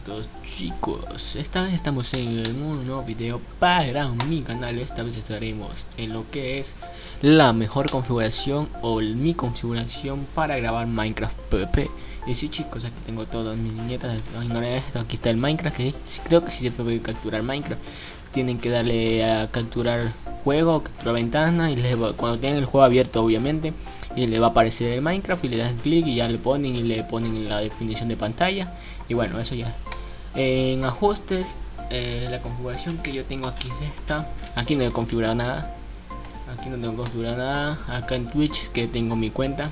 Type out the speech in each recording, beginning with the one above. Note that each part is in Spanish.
todos, chicos. Esta vez estamos en un nuevo video para mi canal. Esta vez estaremos en lo que es la mejor configuración o mi configuración para grabar Minecraft PvP. Y sí, chicos, aquí tengo todas mis viñetas. Ignoren esto, aquí está el Minecraft, que creo que sí se puede capturar Minecraft. Tienen que darle a capturar juego, capturar ventana, y cuando tienen el juego abierto, obviamente, y le va a aparecer el Minecraft, y le dan clic y ya le ponen la definición de pantalla. Y bueno, eso ya. En ajustes, la configuración que yo tengo aquí es esta. Aquí no he configurado nada. Aquí no tengo configurado nada. Acá en Twitch, que tengo mi cuenta.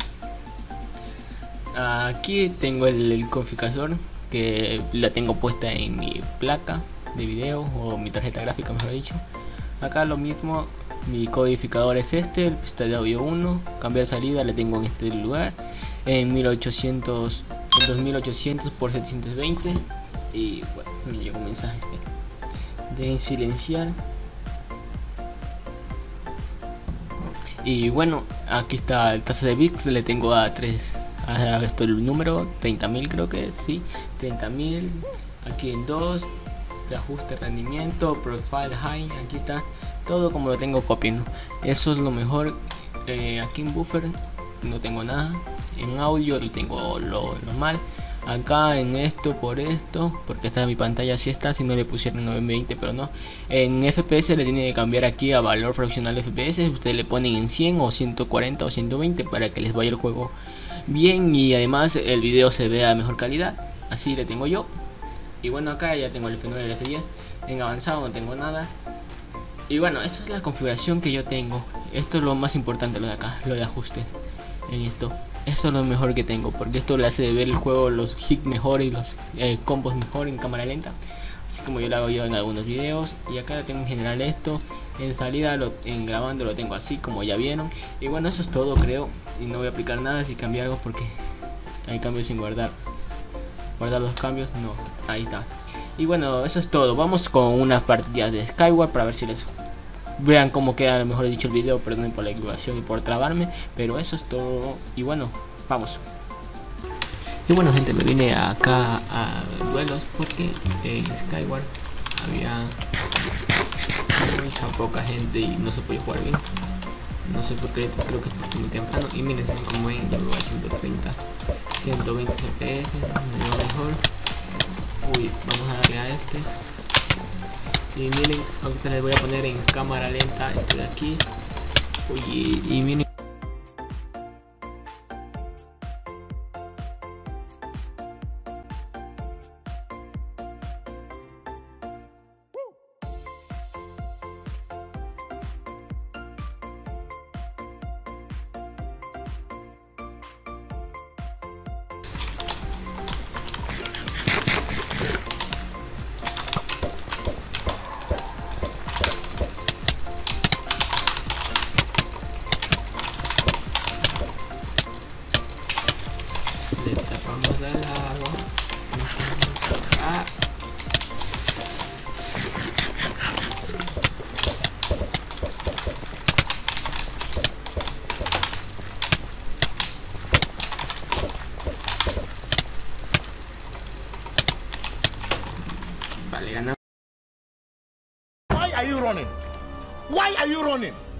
Aquí tengo el configurador, que la tengo puesta en mi placa de video o mi tarjeta gráfica, mejor dicho. Acá lo mismo, mi codificador es este, el pista de audio 1. Cambiar salida le tengo en este lugar, en 1800, 2800 por 720. Y bueno, me llegó un mensaje, de silenciar. Y bueno, aquí está el tasa de bits, le tengo a 3. Esto el número 30.000, creo que es, sí, 30.000. Aquí en 2, ajuste rendimiento, profile high, aquí está todo como lo tengo copiando. Eso es lo mejor. Aquí en buffer no tengo nada, en audio lo tengo lo normal. Acá en esto, porque está en mi pantalla, así está, si no le pusieron 920, pero no. En FPS le tiene que cambiar aquí a valor fraccional FPS. Ustedes le ponen en 100 o 140 o 120 para que les vaya el juego bien y además el video se vea de mejor calidad. Así le tengo yo. Y bueno, acá ya tengo el F9 y el F10. En avanzado no tengo nada. Y bueno, esta es la configuración que yo tengo. Esto es lo más importante, lo de acá, lo de ajustes. En esto es lo mejor que tengo, porque esto le hace ver el juego, los hits mejor y los combos mejor en cámara lenta, así como yo lo hago yo en algunos videos. Y acá lo tengo en general esto. En salida, en grabando lo tengo así como ya vieron. Y bueno, eso es todo, creo. Y no voy a aplicar nada si cambiar algo, porque hay cambios sin guardar los cambios, no, ahí está. Y bueno, eso es todo. Vamos con unas partidas de Skyward para ver si les vean cómo queda, mejor dicho, el video. Perdón por la equivocación y por trabarme, pero eso es todo. Y bueno, vamos. Y bueno, gente, me vine acá a duelos porque en Skyward había mucha poca gente y no se podía jugar bien. No sé por qué, creo que es porque muy temprano. Y miren, como ven, ya voy a 130, 120 FPS, me veo mejor. Uy, vamos a darle a este. Y miren, ahorita les voy a poner en cámara lenta este de aquí. Uy, y miren. Le tapamos al agua. Vale, ganamos. Why are you running? Why are you running?